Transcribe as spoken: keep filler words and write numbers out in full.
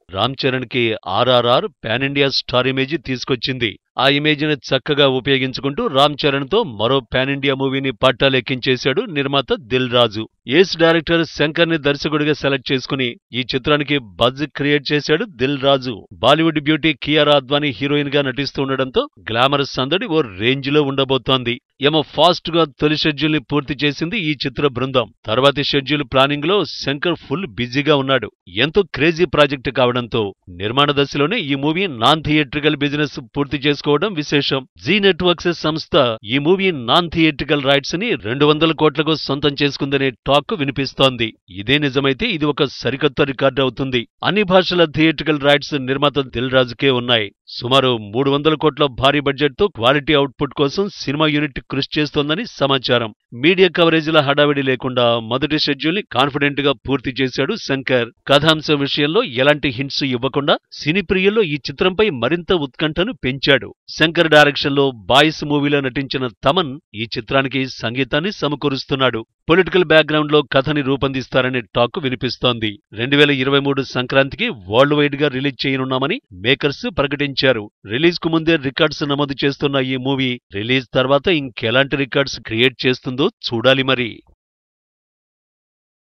రామ్ చరణ్ కి RRR pan India star image తీసుకొచ్చింది. ఆ ఇమేజ్ ని చక్కగా ఉపయోగించుకుంటూ రామ్ చరణ్ తో మరో పాన్ ఇండియా మూవీని పట్టాలెక్కించేశాడు నిర్మాత దిల్ రాజు. ఏస్ డైరెక్టర్ శంకర్ ని దర్శకుడిగా సెలెక్ట్ చేసుకుని ఈ చిత్రానికి బజ్ క్రియేట్ చేశాడు Dil Raju. Bollywood beauty Kiara Advani heroine గా నటిస్తుండటంతో గ్లామరస్ సందడి ఓ రేంజ్ లో ఉండబోతోంది. ఏమో ఫాస్ట్ గా తొలి షెడ్యూల్ ని పూర్తి చేసింది ఈ చిత్ర బృందం. తర్వాతి షెడ్యూల్ ప్లానింగ్ లో శంకర్ ఫుల్ బిజీగా ఉన్నాడు. ఎంతో క్రేజీ ప్రాజెక్ట్ కావడంతో నిర్మాణ దశలోనే ఈ మూవీ నాన్ థియేట్రికల్ బిజినెస్ పూర్తి చేసుకోవడం విశేషం. జీ నెట్వర్క్స్ సంస్థ ఈ మూవీ నాన్ థియేట్రికల్ రైట్స్ ని రెండు వందల కోట్లకు సొంతం చేసుకుందనే టాక్ వినిపిస్తోంది. ఇదే నిజమైతే ఇది ఒక సరికొత్త రికార్డు అవుతుంది. అన్ని భాషల థియేట్రికల్ రైట్స్ నిర్మాత దిల్ రాజుకే ఉన్నాయి. సుమారు మూడు వందల కోట్ల భారీ బడ్జెట్ తో క్వాలిటీ అవుట్పుట్ కోసం సినిమా యూనిట్ కృషి చేస్తోందని సమాచారం. మీడియా కవరేజీల హడావిడి లేకుండా మొదటి షెడ్యూల్ ని కాన్ఫిడెంట్ గా పూర్తి చేశాడు శంకర్. కథాంశం విషయంలో ఎలాంటి హింట్స్ ఇవ్వకుండా సినీ ప్రియుల్లో ఈ చిత్రంపై మరింత ఉత్కంఠను పెంచాడు. శంకర్ డైరెక్షన్ లో బాయ్స్ మూవీలో నటించిన తమన్ ఈ చిత్రానికి సంగీతాన్ని సమకూరుస్తున్నాడు. పొలిటికల్ బ్యాక్గ్రౌండ్ లో కథని రూపొందిస్తారనే టాక్ వినిపిస్తోంది. రెండు వేల ఇరవై మూడు సంక్రాంతికి వరల్డ్ వైడ్ గా రిలీజ్ చేయనున్నామని మేకర్స్ ప్రకటించారు. రిలీజ్ కు ముందే రికార్డ్స్ నమోదు చేస్తున్న ఈ మూవీ రిలీజ్ తర్వాత ఇంకెలాంటి రికార్డ్స్ క్రియేట్ చేస్తుందో చూడాలి మరి.